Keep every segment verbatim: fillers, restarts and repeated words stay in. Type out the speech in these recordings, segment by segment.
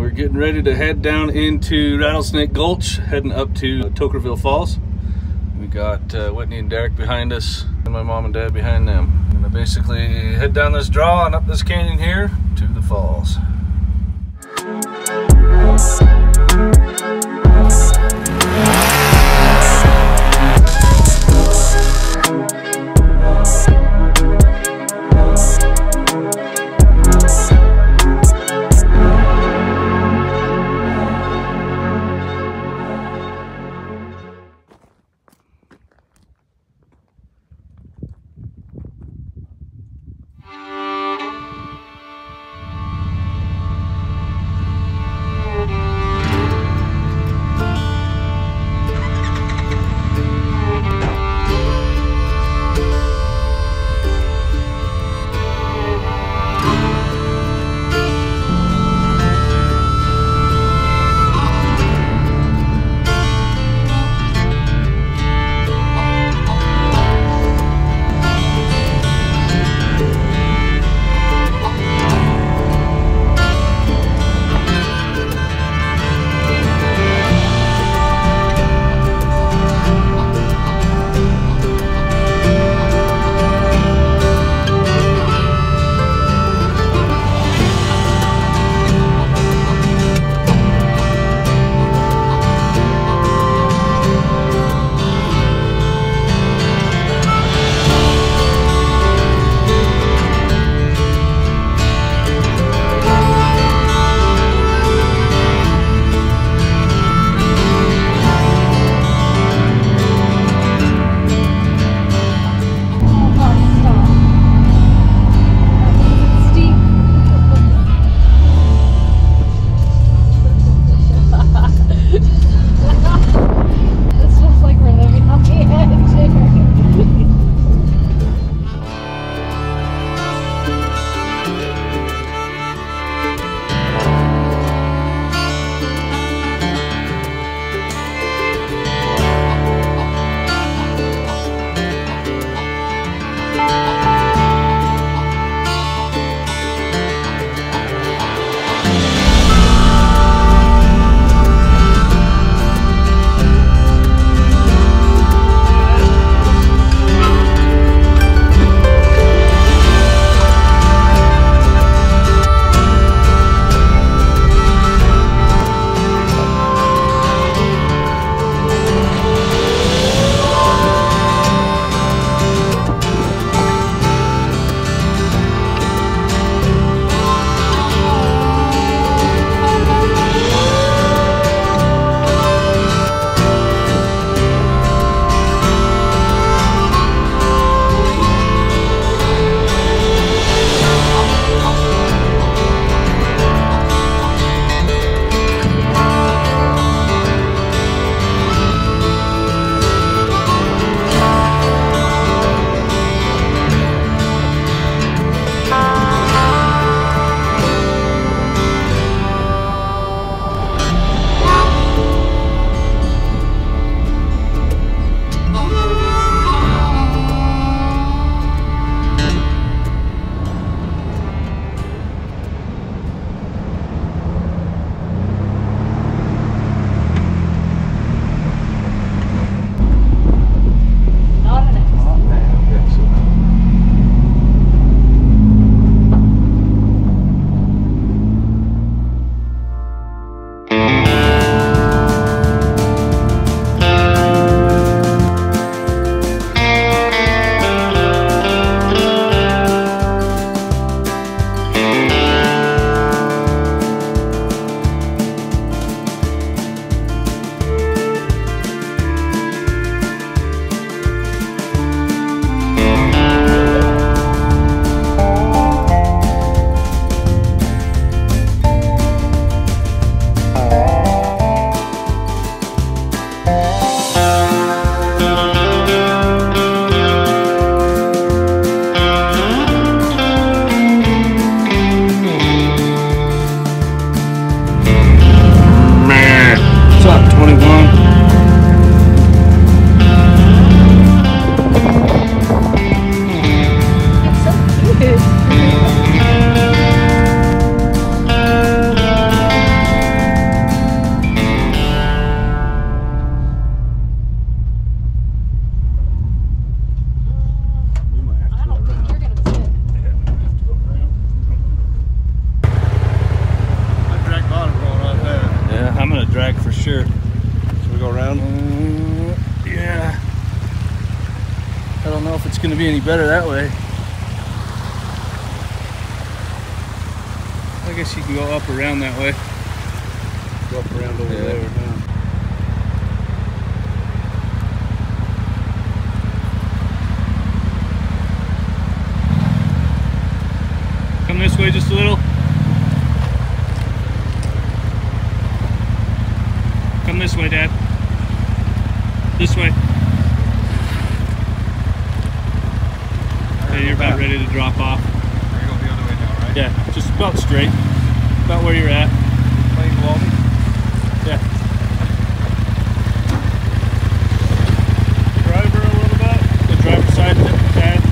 We're getting ready to head down into Rattlesnake Gulch, heading up to Toquerville Falls. We got uh, Whitney and Derek behind us, and my mom and dad behind them. I'm gonna basically head down this draw and up this canyon here to the falls. be any better that way. I guess you can go up around that way. Go up around over yeah. there. Huh? Come this way just a little. Come this way, Dad. This way. Okay, you're about ready to drop off. We're going the other way now, right? Yeah, just about straight. About where you're at. Playing Waldy? Yeah. Driver a little bit. The driver's side, Dad.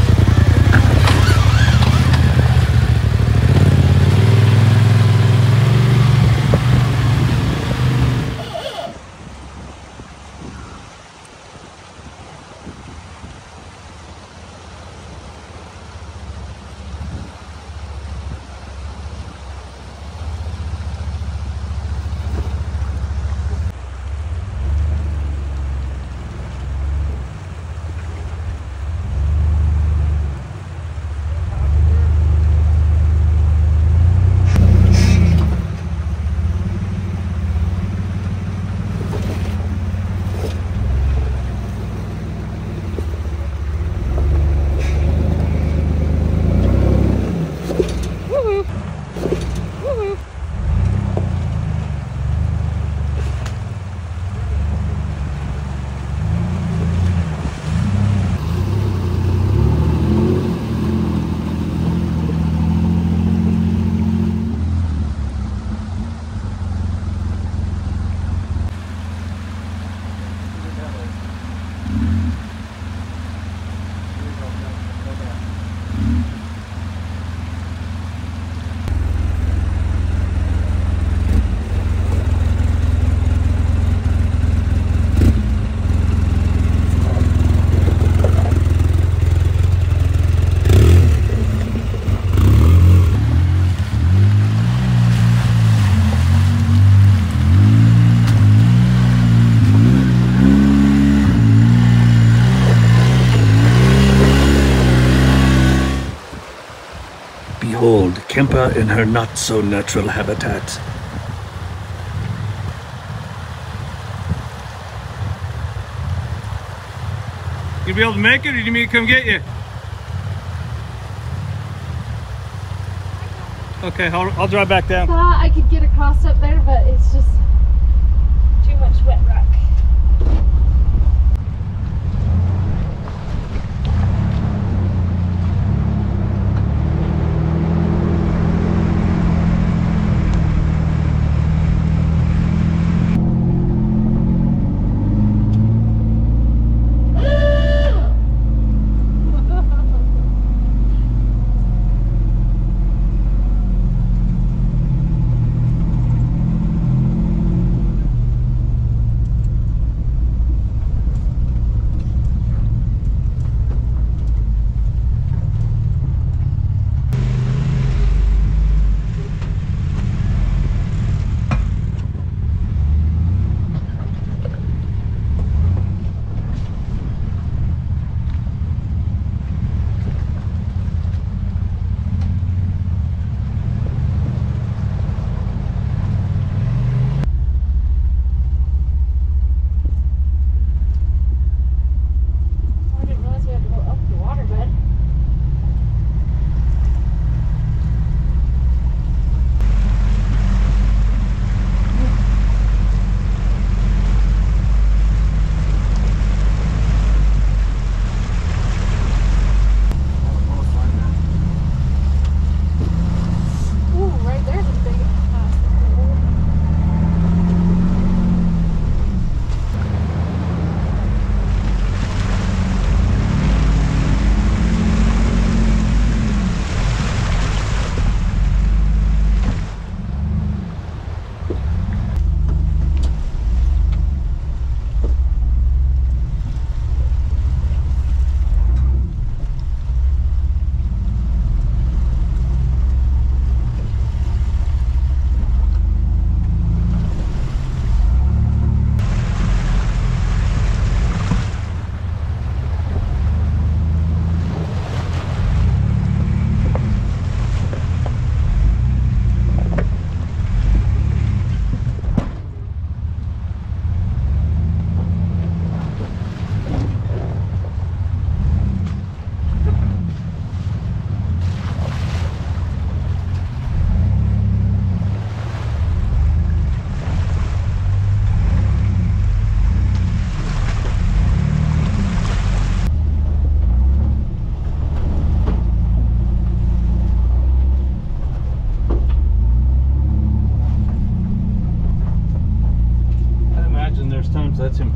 Behold, Kempa in her not-so-natural habitat. You be able to make it, or do you need me to come get you? Okay, I'll, I'll drive back down. Thought I could get across up there, but it's just too much wet rock.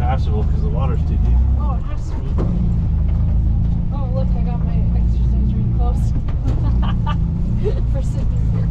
impassable because the water's too deep. Oh, it has to be. Oh, look, I got my exercise ring close for sitting here.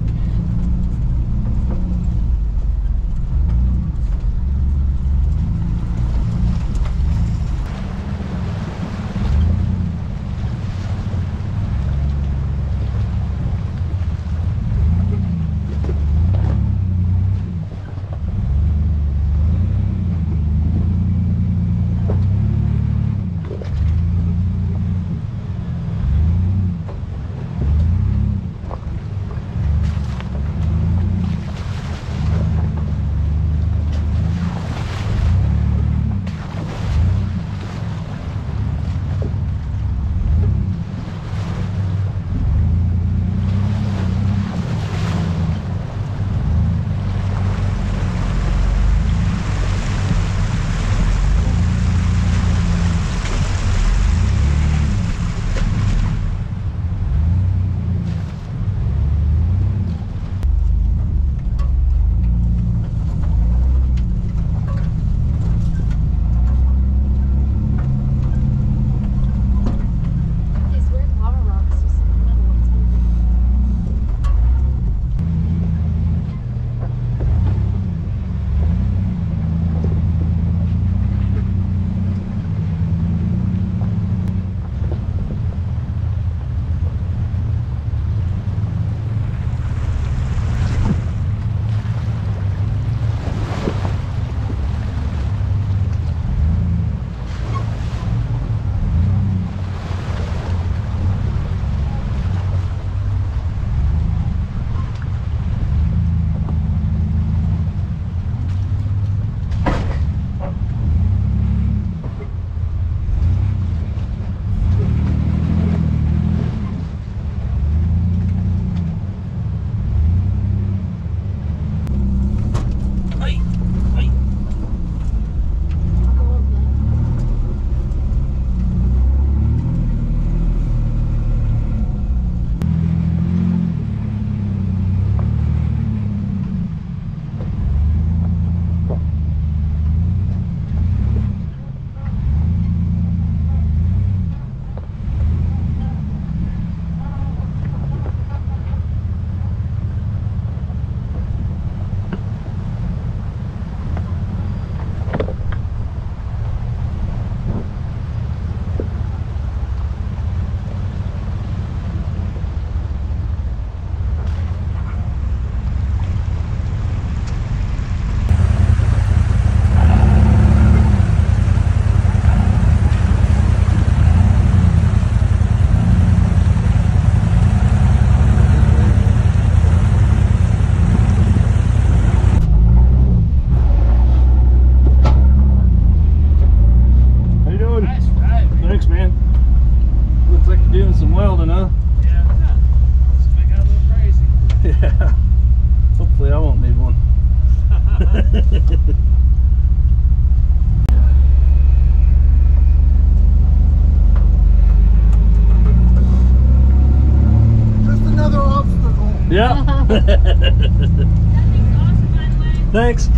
Yeah. Thanks.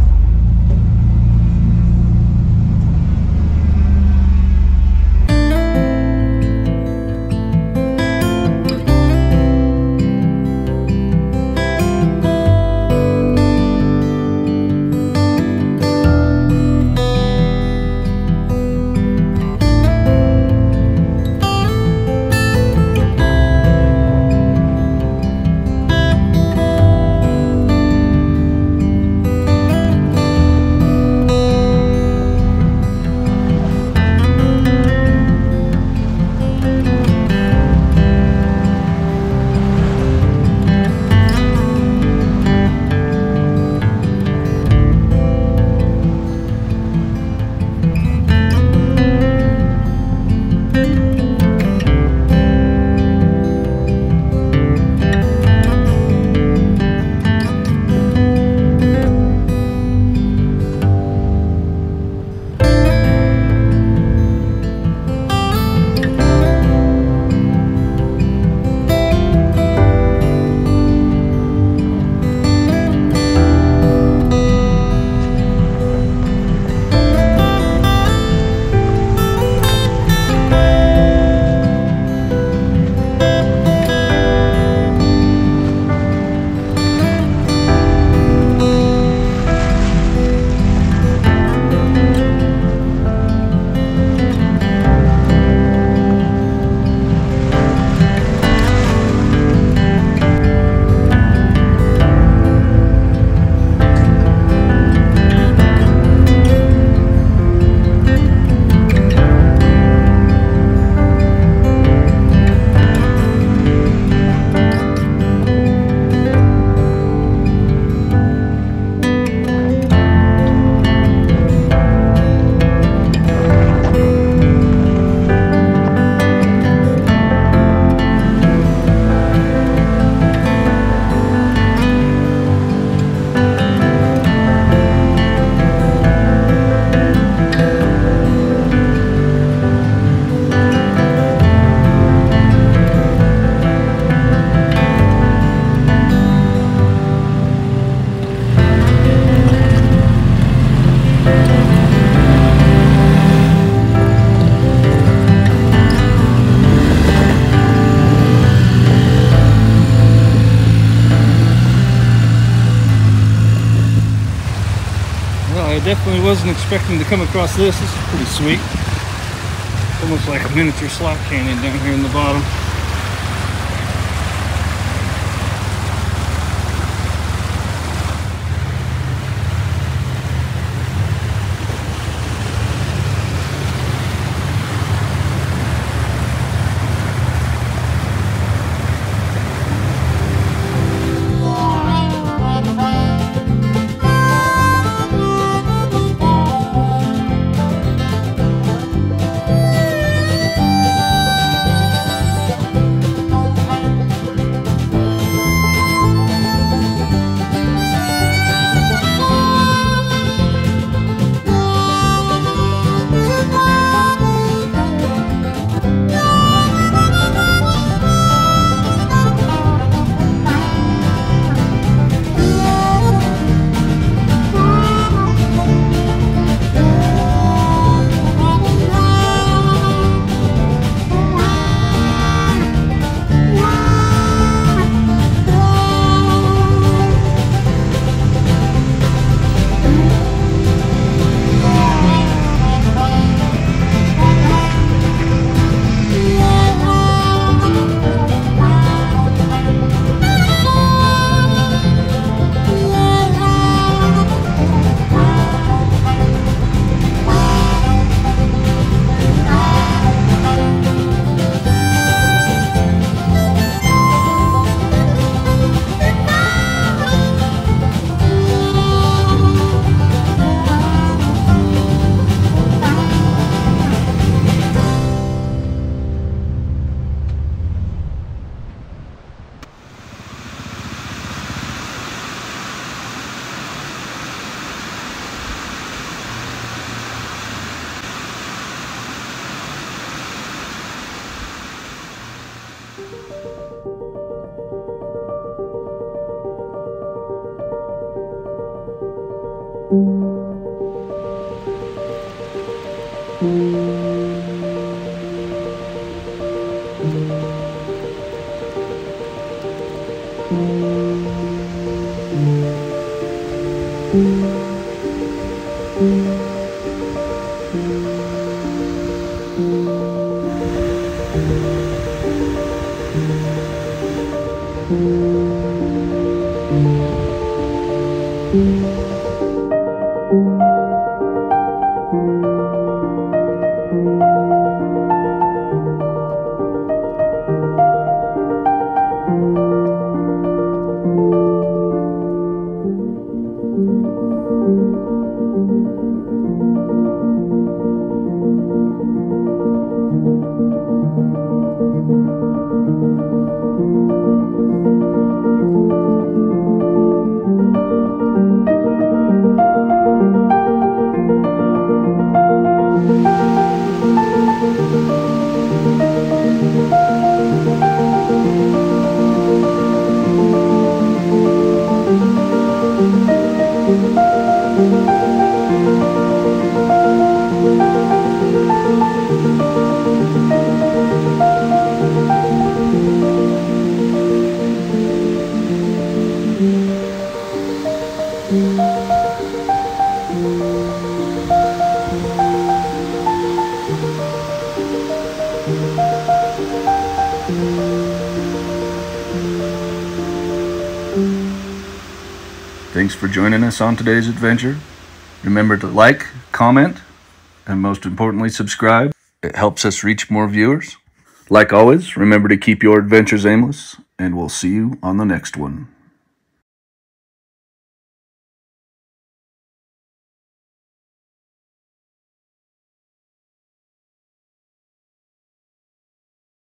definitely wasn't expecting to come across this. This is pretty sweet. Almost like a miniature slot canyon down here in the bottom. Thanks for joining us on today's adventure. Remember to like, comment, and most importantly, subscribe. It helps us reach more viewers. Like always, remember to keep your adventures aimless, and we'll see you on the next one.